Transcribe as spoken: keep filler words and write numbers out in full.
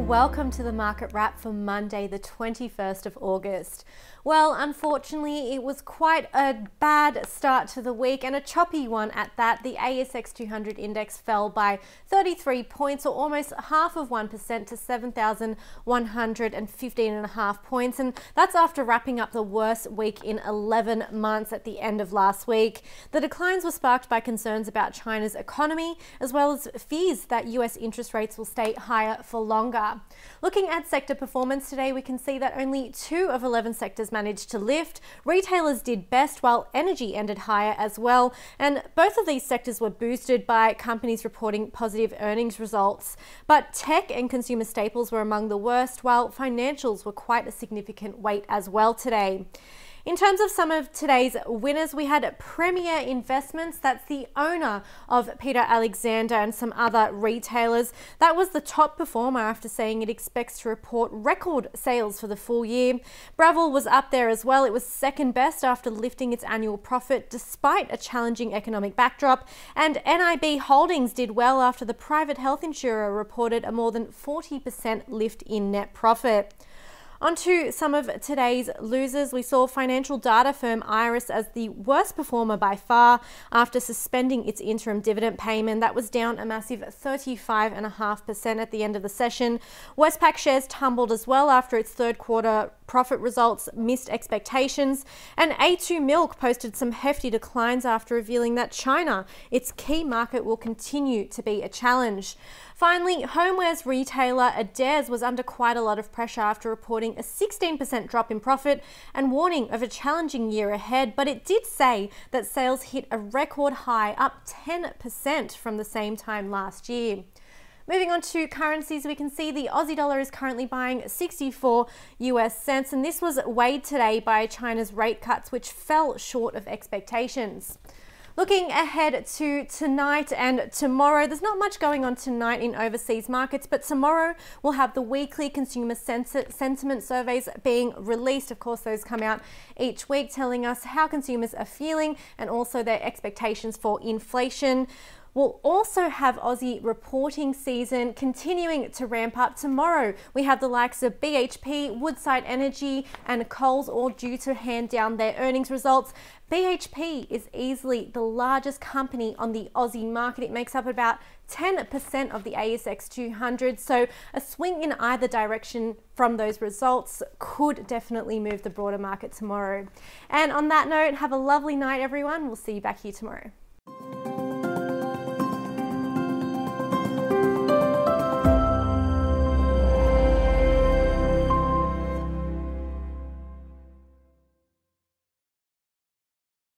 and welcome to the market wrap for Monday the twenty-first of August. Well, unfortunately it was quite a bad start to the week and a choppy one at that. The A S X two hundred index fell by thirty-three points, or almost half of one percent, to seven thousand one hundred fifteen and a half points, and that's after wrapping up the worst week in eleven months at the end of last week. The declines were sparked by concerns about China's economy, as well as fears that U S interest rates will stay higher for longer. Looking at sector performance today, we can see that only two of eleven sectors managed to lift. Retailers did best, while energy ended higher as well, and both of these sectors were boosted by companies reporting positive earnings results. But tech and consumer staples were among the worst, while financials were quite a significant weight as well today. In terms of some of today's winners, we had Premier Investments. That's the owner of Peter Alexander and some other retailers. That was the top performer after saying it expects to report record sales for the full year. Breville was up there as well. It was second best after lifting its annual profit despite a challenging economic backdrop. And N I B Holdings did well after the private health insurer reported a more than forty percent lift in net profit. On to some of today's losers. We saw financial data firm Iris as the worst performer by far after suspending its interim dividend payment. That was down a massive thirty-five point five percent at the end of the session. Westpac shares tumbled as well after its third quarter profit results missed expectations. And A two Milk posted some hefty declines after revealing that China, its key market, will continue to be a challenge. Finally, homewares retailer Adairs was under quite a lot of pressure after reporting a sixteen percent drop in profit and warning of a challenging year ahead, but it did say that sales hit a record high, up ten percent from the same time last year. Moving on to currencies, we can see the Aussie dollar is currently buying sixty-four U S cents, and this was weighed today by China's rate cuts, which fell short of expectations. Looking ahead to tonight and tomorrow, there's not much going on tonight in overseas markets, but tomorrow we'll have the weekly consumer sentiment surveys being released. Of course, those come out each week telling us how consumers are feeling and also their expectations for inflation. We'll also have Aussie reporting season continuing to ramp up. Tomorrow, we have the likes of B H P, Woodside Energy and Coles all due to hand down their earnings results. B H P is easily the largest company on the Aussie market. It makes up about ten percent of the A S X two hundred, so a swing in either direction from those results could definitely move the broader market tomorrow. And on that note, have a lovely night, everyone. We'll see you back here tomorrow.